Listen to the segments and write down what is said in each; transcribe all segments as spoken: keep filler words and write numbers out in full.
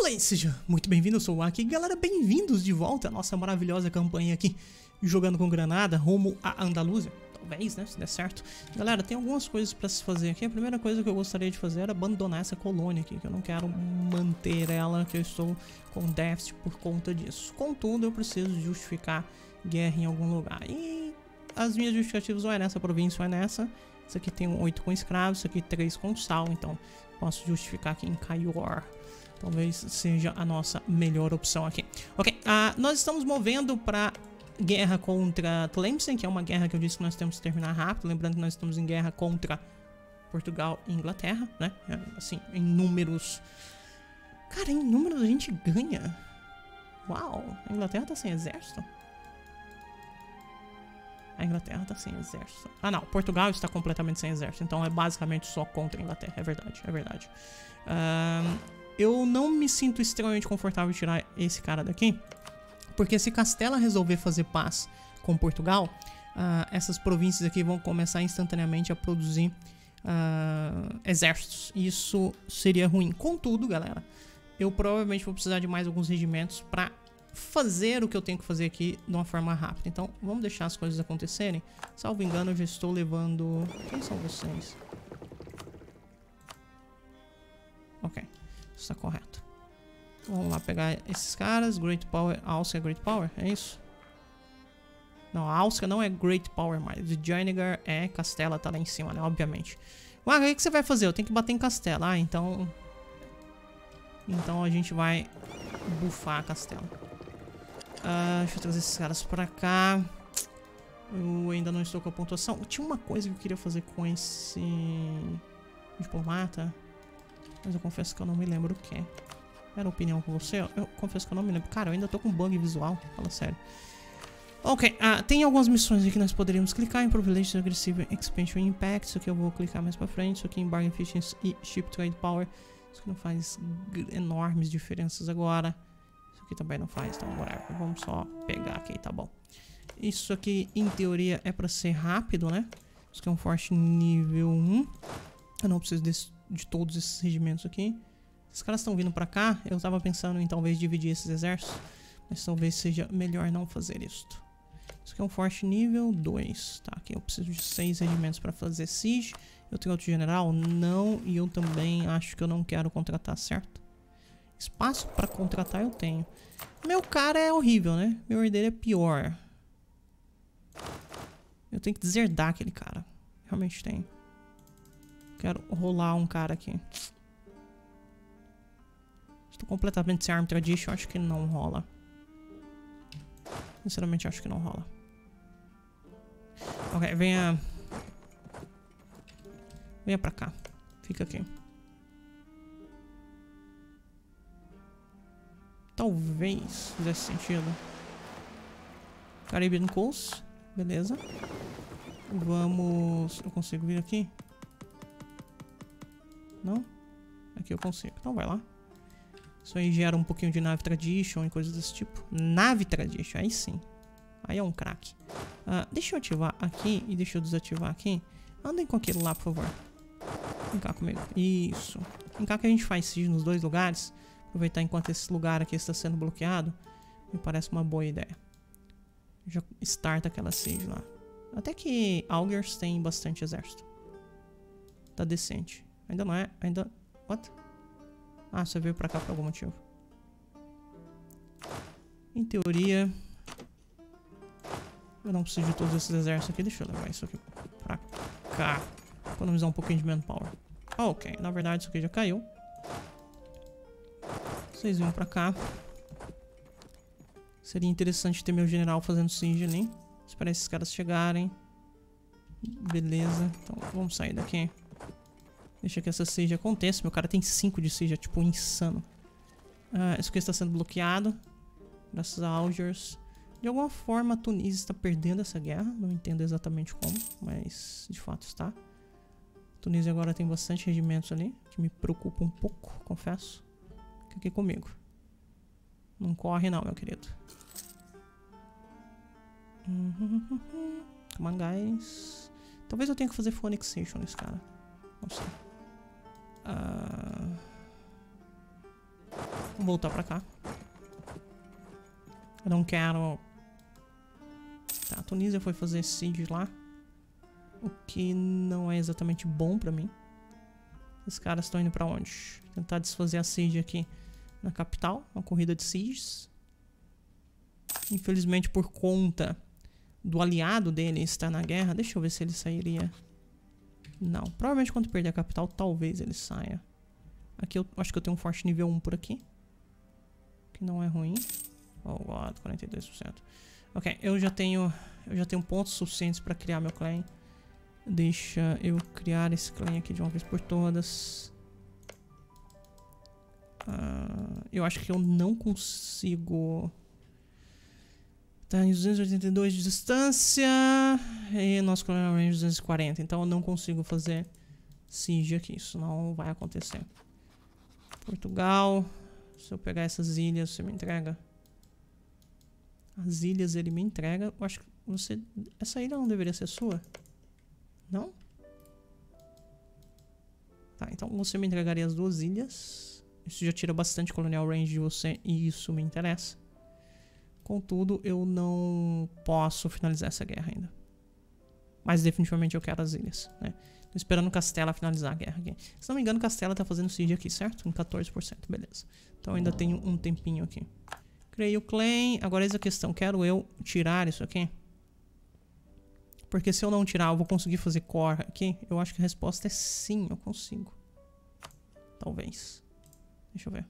Olá, seja muito bem-vindo, eu sou o Aki. Galera, bem-vindos de volta à nossa maravilhosa campanha aqui, jogando com Granada, rumo a Andaluzia. Talvez, né, se der certo. Galera, tem algumas coisas pra se fazer aqui. A primeira coisa que eu gostaria de fazer era abandonar essa colônia aqui, que eu não quero manter ela, que eu estou com déficit por conta disso. Contudo, eu preciso justificar guerra em algum lugar. E as minhas justificativas ou é nessa província ou é nessa. Isso aqui tem um oito com escravos, isso aqui três com sal, então posso justificar aqui em Kaior. Talvez seja a nossa melhor opção aqui. Ok, uh, nós estamos movendo para guerra contra Tlemcen, que é uma guerra que eu disse que nós temos que terminar rápido. Lembrando que nós estamos em guerra contra Portugal e Inglaterra, né? Assim, em números... Cara, em números a gente ganha. Uau, a Inglaterra tá sem exército? A Inglaterra tá sem exército. Ah, não, Portugal está completamente sem exército. Então é basicamente só contra a Inglaterra. É verdade, é verdade. Uh, eu não me sinto extremamente confortável em tirar esse cara daqui. Porque se Castela resolver fazer paz com Portugal, uh, essas províncias aqui vão começar instantaneamente a produzir uh, exércitos. Isso seria ruim. Contudo, galera, eu provavelmente vou precisar de mais alguns regimentos para fazer o que eu tenho que fazer aqui de uma forma rápida. Então, vamos deixar as coisas acontecerem. Salvo engano, eu já estou levando... Quem são vocês? Ok, está correto. Vamos lá pegar esses caras. Great Power, Áustria é Great Power, é isso? Não, a Áustria não é Great Power mais. De Janigar é Castela, tá lá em cima, né? Obviamente. Ué, o que você vai fazer? Eu tenho que bater em Castela. Ah, então... Então a gente vai bufar a Castela. Uh, deixa eu trazer esses caras pra cá. Eu ainda não estou com a pontuação. Tinha uma coisa que eu queria fazer com esse diplomata, mas eu confesso que eu não me lembro o que. Era opinião com você? Eu confesso que eu não me lembro. Cara, eu ainda tô com bug visual. Fala sério. Ok, uh, tem algumas missões aqui que nós poderíamos clicar em Privileges, Aggressive Expansion Impact. Isso aqui eu vou clicar mais pra frente. Isso aqui em Bargain Efficiency e Ship Trade Power. Isso aqui não faz enormes diferenças agora. Isso aqui também não faz, então whatever. Vamos só pegar aqui, tá bom. Isso aqui, em teoria, é pra ser rápido, né? Isso aqui é um forte nível um. Eu não preciso desse, de todos esses regimentos aqui. Esses caras estão vindo pra cá. Eu tava pensando em talvez dividir esses exércitos, mas talvez seja melhor não fazer isto. Isso aqui é um forte nível dois. Tá, aqui eu preciso de seis regimentos pra fazer siege. Eu tenho outro general? Não. E eu também acho que eu não quero contratar, certo? Espaço pra contratar eu tenho. Meu cara é horrível, né? Meu herdeiro é pior. Eu tenho que deserdar aquele cara. Realmente tenho. Quero rolar um cara aqui. Estou completamente sem Arm Tradition. Acho que não rola. Sinceramente, acho que não rola. Ok, venha... Venha pra cá. Fica aqui. Talvez fizesse sentido. Caribbean Coast. Beleza. Vamos... Eu consigo vir aqui? Não? Aqui eu consigo. Então vai lá. Isso aí gera um pouquinho de Nave Tradition e coisas desse tipo. Nave Tradition, aí sim. Aí é um craque. Uh, deixa eu ativar aqui e deixa eu desativar aqui. Andem com aquilo lá, por favor. Vem cá comigo. Isso. Vem cá que a gente faz siege nos dois lugares. Aproveitar enquanto esse lugar aqui está sendo bloqueado. Me parece uma boa ideia. Já starta aquela siege lá. Até que Algiers tem bastante exército. Tá decente. Ainda não é... Ainda... What? Ah, você veio pra cá por algum motivo. Em teoria... Eu não preciso de todos esses exércitos aqui. Deixa eu levar isso aqui pra cá. Economizar um pouquinho de manpower. Ok, na verdade isso aqui já caiu. Vocês vêm pra cá. Seria interessante ter meu general fazendo siege ali. Esperar esses caras chegarem. Beleza, então vamos sair daqui. Deixa que essa siege aconteça. Meu cara tem cinco de siege, é tipo insano. Uh, isso aqui está sendo bloqueado. Graças a Algiers. De alguma forma a Tunísia está perdendo essa guerra. Não entendo exatamente como, mas de fato está. A Tunísia agora tem bastante regimentos ali, que me preocupa um pouco, confesso. Fica aqui comigo. Não corre não, meu querido. Come on, guys. Talvez eu tenha que fazer full annexation nesse cara. Não sei. Uh... Vou voltar pra cá. Eu não quero... Tá, a Tunísia foi fazer siege lá. O que não é exatamente bom pra mim. Os caras estão indo pra onde? Tentar desfazer a siege aqui na capital. Uma corrida de sieges. Infelizmente, por conta do aliado dele estar na guerra... Deixa eu ver se ele sairia... Não. Provavelmente quando perder a capital, talvez ele saia. Aqui eu acho que eu tenho um forte nível um por aqui. Que não é ruim. Oh, God, quarenta e dois por cento. Ok, eu já tenho... Eu já tenho pontos suficientes pra criar meu clã. Deixa eu criar esse clã aqui de uma vez por todas. Uh, eu acho que eu não consigo... Tá em duzentos e oitenta e dois de distância. E nosso colonial range duzentos e quarenta. Então eu não consigo fazer siege aqui. Isso não vai acontecer. Portugal. Se eu pegar essas ilhas, você me entrega. As ilhas ele me entrega. Eu acho que você... Essa ilha não deveria ser sua? Não? Tá, então você me entregaria as duas ilhas. Isso já tira bastante colonial range de você. E isso me interessa. Contudo, eu não posso finalizar essa guerra ainda. Mas definitivamente eu quero as ilhas, né? Tô esperando Castela finalizar a guerra aqui. Se não me engano, Castela tá fazendo siege aqui, certo? Em quatorze por cento, beleza. Então ainda tenho um tempinho aqui. Criei o clã. Agora eis a questão. Quero eu tirar isso aqui? Porque se eu não tirar, eu vou conseguir fazer core aqui? Eu acho que a resposta é sim, eu consigo. Talvez. Deixa eu ver.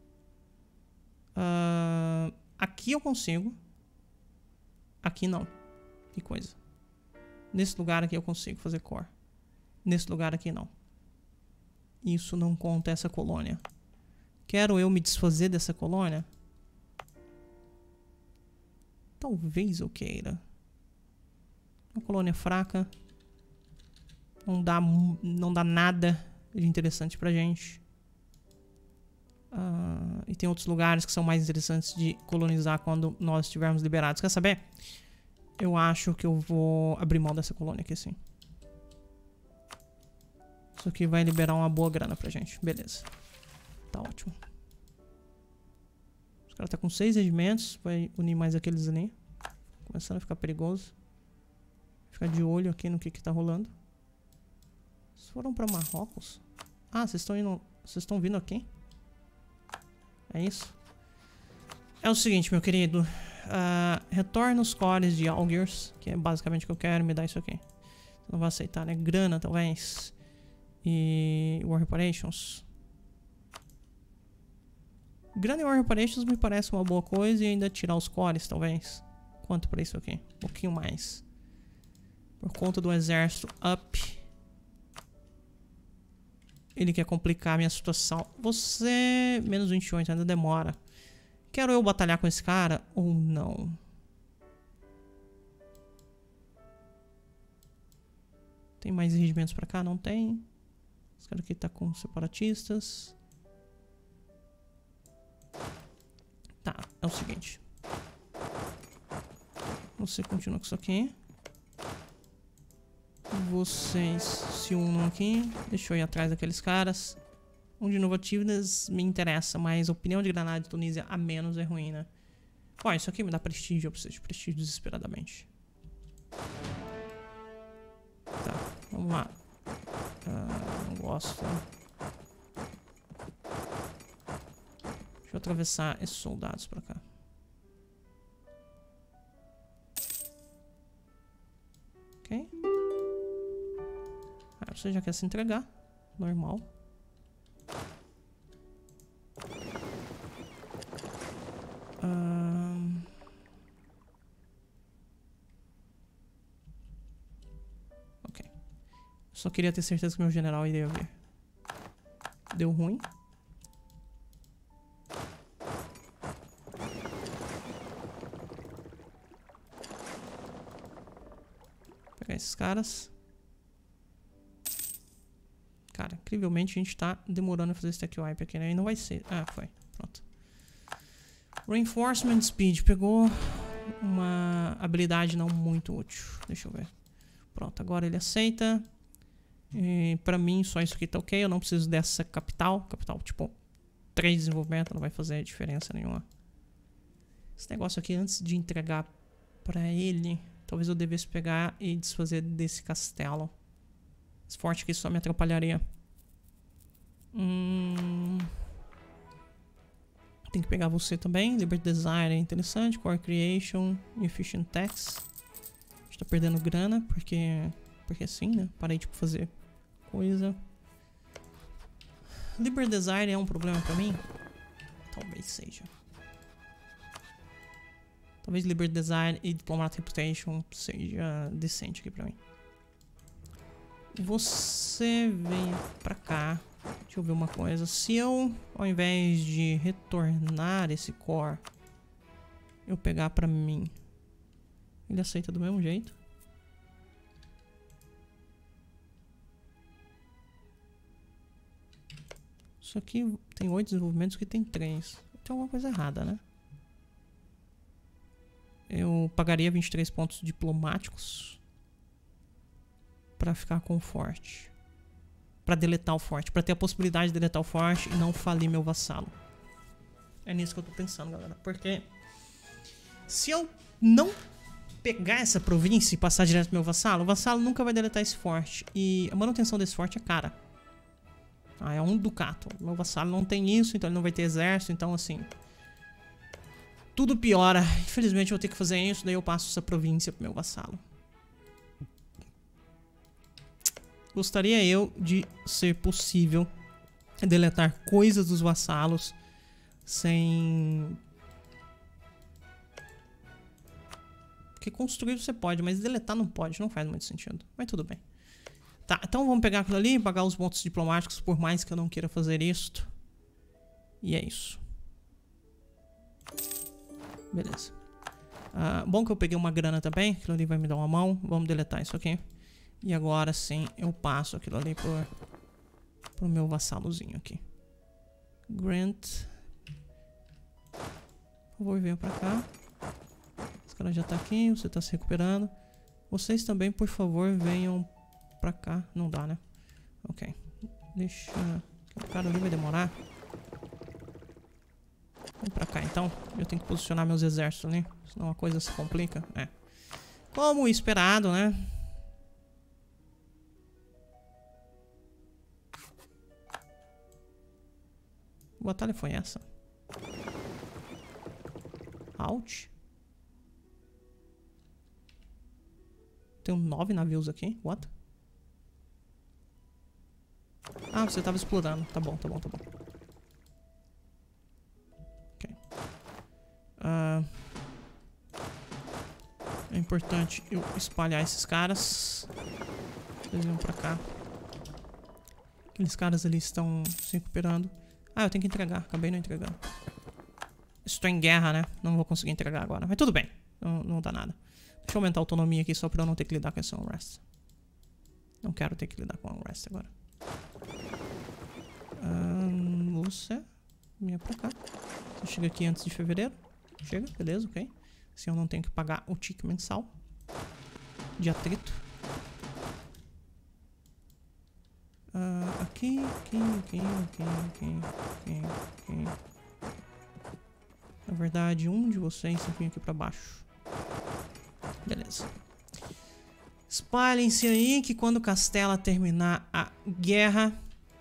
Uh, aqui eu consigo. Aqui não. Que coisa. Nesse lugar aqui eu consigo fazer core. Nesse lugar aqui não. Isso não conta essa colônia. Quero eu me desfazer dessa colônia? Talvez eu queira. Uma colônia fraca. Não dá, não dá nada de interessante pra gente. Uh, e tem outros lugares que são mais interessantes de colonizar quando nós estivermos liberados. Quer saber? Eu acho que eu vou abrir mão dessa colônia aqui, sim. Isso aqui vai liberar uma boa grana pra gente. Beleza. Tá ótimo. Os caras tá com seis regimentos. Vai unir mais aqueles ali. Começando a ficar perigoso. Ficar de olho aqui no que que tá rolando. Vocês foram pra Marrocos? Ah, vocês estão indo... Vocês estão vindo aqui? É isso? É o seguinte, meu querido. Uh, retorna os cores de Algiers, que é basicamente o que eu quero. Me dá isso aqui. Você não vai aceitar, né? Grana, talvez. E... War Reparations. Grana e War Reparations me parece uma boa coisa. E ainda tirar os cores, talvez. Quanto pra isso aqui? Um pouquinho mais. Por conta do exército up. Ele quer complicar a minha situação. Você... Menos vinte e oito, ainda demora. Quero eu batalhar com esse cara ou não? Tem mais regimentos pra cá? Não tem. Esse cara aqui tá com separatistas. Tá, é o seguinte. Você continua com isso aqui. Vocês se unam aqui. Deixa eu ir atrás daqueles caras. Um de inovativas me interessa, mas a opinião de Granada e Tunísia a menos é ruim, né? Ó, isso aqui me dá prestígio. Eu preciso de prestígio desesperadamente. Tá, vamos lá. Ah, não gosto. Deixa eu atravessar esses soldados pra cá. Ok. Ah, você já quer se entregar. Normal. Um... Ok. Só queria ter certeza que meu general iria vir. Deu ruim. Vou pegar esses caras. Cara, incrivelmente a gente tá demorando a fazer esse tech wipe aqui, né? E não vai ser. Ah, foi. Pronto. Reinforcement Speed. Pegou uma habilidade não muito útil. Deixa eu ver. Pronto, agora ele aceita. E pra mim, só isso aqui tá ok. Eu não preciso dessa capital. Capital, tipo, três desenvolvimentos, não vai fazer diferença nenhuma. Esse negócio aqui, antes de entregar pra ele, talvez eu devesse pegar e desfazer desse castelo. Esse forte aqui só me atrapalharia. Hum... Tem que pegar você também. Liberty Design é interessante. Core Creation, Efficient Tax. A gente tá perdendo grana porque... Porque sim, né? Parei de fazer coisa. Liberty Design é um problema pra mim? Talvez seja. Talvez Liberty Design e Diplomat Reputation seja decente aqui pra mim. Você vem pra cá. Deixa eu ver uma coisa. Se eu, ao invés de retornar esse core, eu pegar pra mim, ele aceita do mesmo jeito? Isso aqui tem oito desenvolvimentos, que tem três. Tem alguma coisa errada, né? Eu pagaria vinte e três pontos diplomáticos pra ficar com o forte. Pra deletar o forte. Pra ter a possibilidade de deletar o forte e não falir meu vassalo. É nisso que eu tô pensando, galera. Porque se eu não pegar essa província e passar direto pro meu vassalo, o vassalo nunca vai deletar esse forte. E a manutenção desse forte é cara. Ah, é um ducato. Meu vassalo não tem isso, então ele não vai ter exército. Então, assim, tudo piora. Infelizmente eu vou ter que fazer isso. Daí eu passo essa província pro meu vassalo. Gostaria eu de ser possível deletar coisas dos vassalos sem... Porque construir você pode, mas deletar não pode. Não faz muito sentido. Mas tudo bem. Tá, então vamos pegar aquilo ali, pagar os pontos diplomáticos, por mais que eu não queira fazer isto. E é isso. Beleza. Ah, bom que eu peguei uma grana também. Aquilo ali vai me dar uma mão. Vamos deletar isso aqui. E agora sim eu passo aquilo ali pro, pro meu vassalozinho aqui. Grant. Por favor, venham pra cá. Esse cara já tá aqui, você tá se recuperando. Vocês também, por favor, venham pra cá. Não dá, né? Ok. Deixa... O cara ali vai demorar. Vem pra cá então. Eu tenho que posicionar meus exércitos ali. Senão a coisa se complica. É. Como esperado, né? Que batalha foi essa? Out. Tem nove navios aqui. What? Ah, você tava explorando. Tá bom, tá bom, tá bom. Ok. Uh, é importante eu espalhar esses caras. Eles vão pra cá. Aqueles caras ali estão se recuperando. Ah, eu tenho que entregar. Acabei não entregando. Estou em guerra, né? Não vou conseguir entregar agora. Mas tudo bem. Não, não dá nada. Deixa eu aumentar a autonomia aqui só pra eu não ter que lidar com esse unrest. Não quero ter que lidar com unrest agora. Um, você. Venha pra cá. Você chega aqui antes de fevereiro. Chega, beleza, ok. Assim eu não tenho que pagar o tique mensal de atrito. Uh, aqui, aqui, aqui, aqui, aqui, aqui, aqui. Na verdade, um de vocês tem que vir aqui pra baixo. Beleza. Espalhem-se aí que quando Castela terminar a guerra,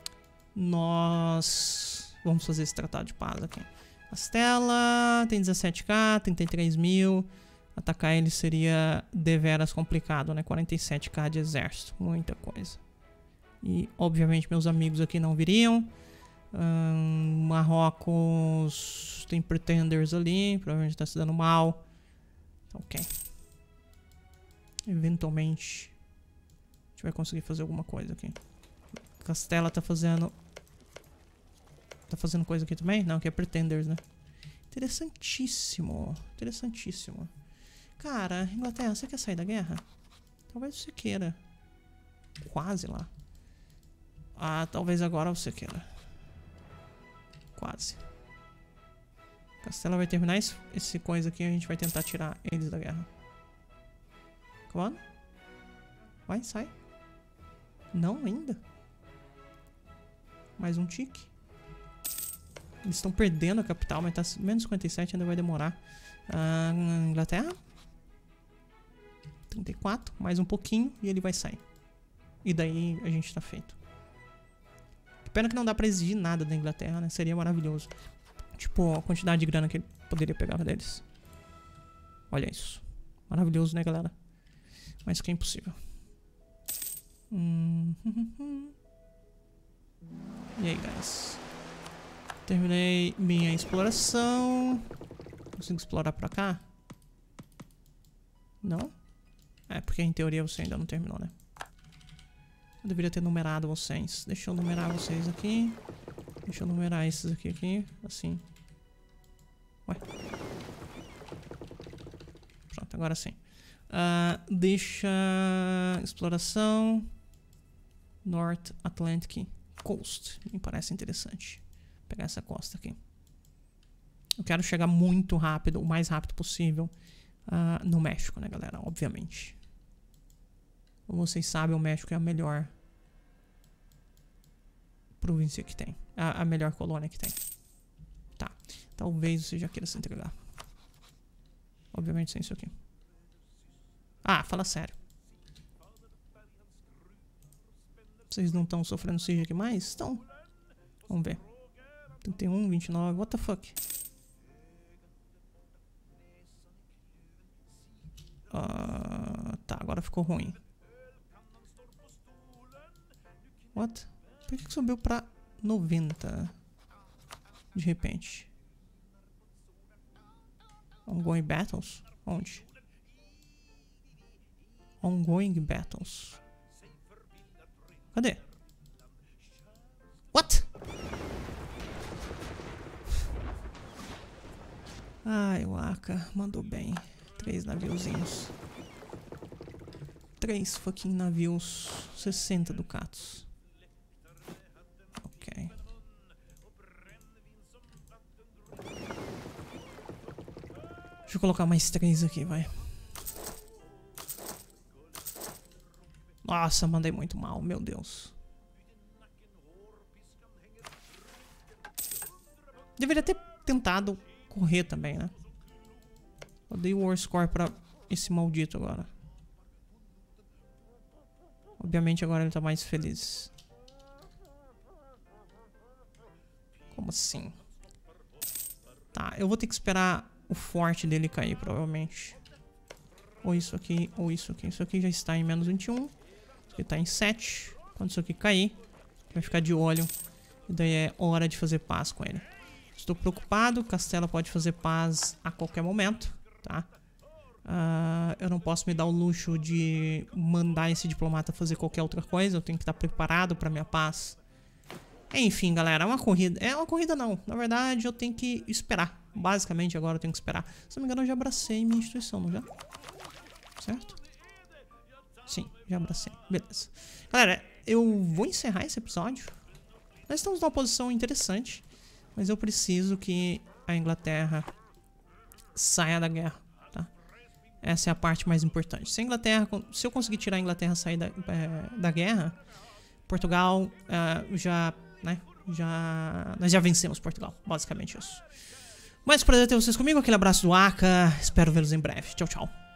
nós vamos fazer esse tratado de paz aqui. Castela tem dezessete k, trinta e três mil. Atacar ele seria deveras complicado, né? quarenta e sete k de exército. Muita coisa. E, obviamente, meus amigos aqui não viriam. Um, Marrocos tem pretenders ali. Provavelmente está se dando mal. Ok. Eventualmente, a gente vai conseguir fazer alguma coisa aqui. Castela tá fazendo... Tá fazendo coisa aqui também? Não, aqui é pretenders, né? Interessantíssimo. Interessantíssimo. Cara, Inglaterra, você quer sair da guerra? Talvez você queira. Quase lá. Ah, talvez agora você queira. Quase. Castela vai terminar esse, esse coisa aqui e a gente vai tentar tirar eles da guerra. Come on. Vai, sai. Não, ainda. Mais um tique. Eles estão perdendo a capital, mas tá menos cinquenta e sete, ainda vai demorar. Ah, Inglaterra. trinta e quatro, mais um pouquinho e ele vai sair. E daí a gente tá feito. Que pena que não dá pra exigir nada da Inglaterra, né? Seria maravilhoso. Tipo, a quantidade de grana que ele poderia pegar deles. Olha isso. Maravilhoso, né, galera? Mas que é impossível. Hum, hum, hum. E aí, guys? Terminei minha exploração. Consigo explorar pra cá? Não? É, porque em teoria você ainda não terminou, né? Eu deveria ter numerado vocês. Deixa eu numerar vocês aqui. Deixa eu numerar esses aqui, aqui. Assim. Ué. Pronto, agora sim. Uh, deixa... Exploração. North Atlantic Coast. Me parece interessante. Vou pegar essa costa aqui. Eu quero chegar muito rápido, o mais rápido possível, uh, no México, né, galera? Obviamente. Como vocês sabem, o México é a melhor província que tem. A, a melhor colônia que tem. Tá. Talvez você já queira se entregar. Obviamente sem isso aqui. Ah, fala sério. Vocês não estão sofrendo siege aqui mais? Estão. Vamos ver. trinta e um, vinte e nove. What the fuck? Uh, tá, agora ficou ruim. What? Por que, que subiu pra noventa? De repente. Ongoing battles? Onde? Ongoing battles. Cadê? What? Ai, o Aka mandou bem. Três naviozinhos. Três fucking navios. sessenta ducatos. Ok. Deixa eu colocar mais três aqui, vai. Nossa, mandei muito mal, meu Deus. Deveria ter tentado correr também, né? Eu dei o War Score pra esse maldito agora. Obviamente agora ele tá mais feliz. Como assim? Tá, eu vou ter que esperar o forte dele cair, provavelmente. Ou isso aqui, ou isso aqui. Isso aqui já está em menos vinte e um. Isso aqui tá em sete. Quando isso aqui cair, vai ficar de olho. E daí é hora de fazer paz com ele. Estou preocupado. Castela pode fazer paz a qualquer momento. Tá? Uh, eu não posso me dar o luxo de mandar esse diplomata fazer qualquer outra coisa. Eu tenho que estar preparado para minha paz. Enfim, galera, é uma corrida. É uma corrida não. Na verdade, eu tenho que esperar. Basicamente, agora eu tenho que esperar. Se não me engano, eu já abracei minha instituição, não já? Certo? Sim, já abracei. Beleza. Galera, eu vou encerrar esse episódio. Nós estamos numa posição interessante. Mas eu preciso que a Inglaterra saia da guerra, tá? Essa é a parte mais importante. Se a Inglaterra, se eu conseguir tirar a Inglaterra sair da, é, da guerra, Portugal uh, já, né? Já, nós já vencemos Portugal, basicamente isso. Mas prazer ter vocês comigo. Aquele abraço do Aka. Espero vê-los em breve. Tchau, tchau.